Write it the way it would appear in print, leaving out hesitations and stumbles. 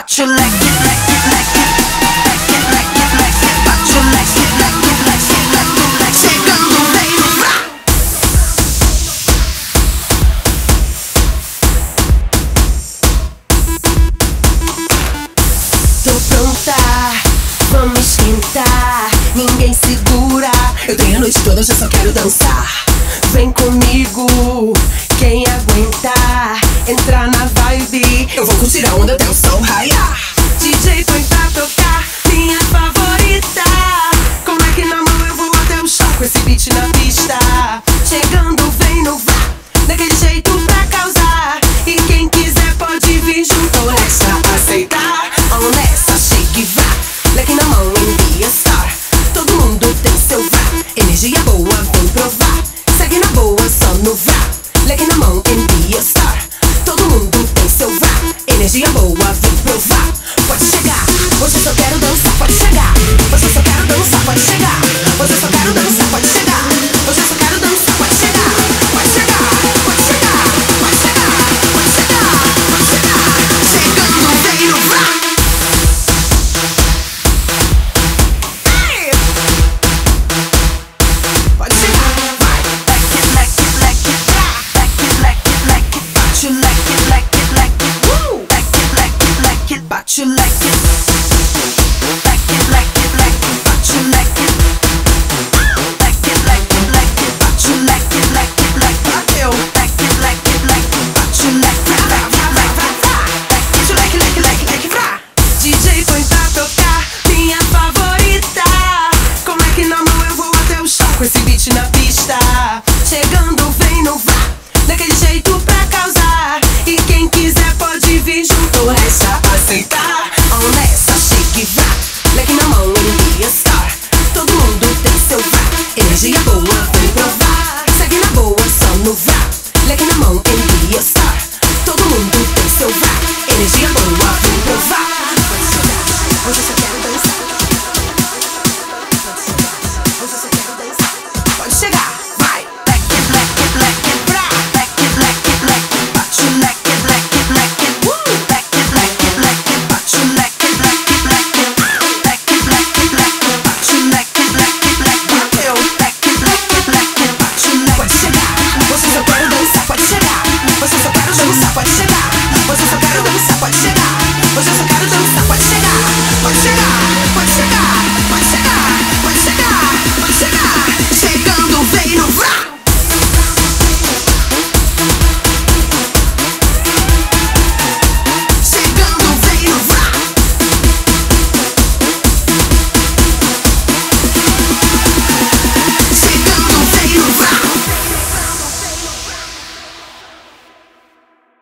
bate o leque, leque, leque, leque, leque, leque, bate o leque, leque, leque, leque, leque, chegando vem no vrá. Tô pronta, vamos esquentar, ninguém segura. Eu tenho a noite toda, hoje eu só quero dançar. Vem comigo, quem aguentar, entrar na vibe. Eu vou curtir a onda até o sol raiar. DJ põe pra tocar, minha favorita. Com leque na mão eu vou até o chão com esse beat na pista. Chegando vem no vá, daquele jeito pra causar. E quem quiser pode vir junto nessa, aceitar. Ou nessa, shake e vá, leque na mão envia star. Todo mundo tem seu vá, energia boa, vem provar. Segue na boa, só no vrá, leque na mão, envia star. Todo mundo tem seu vrá, energia boa, vem provar. Pode chegar, hoje eu só quero dançar, pode chegar. Hoje eu só quero dançar, pode chegar. Hoje eu só quero dançar, pode chegar. Hoje eu só quero dançar, pode chegar. Pode chegar, pode chegar, pode chegar, pode chegar, pode chegar. Chegando, vem no vrá. Pode chegar, vai. Leque, leque, leque, vrá. Leque, leque, leque, bate o leque, leque, leque, leque, leque, leque, bate o leque.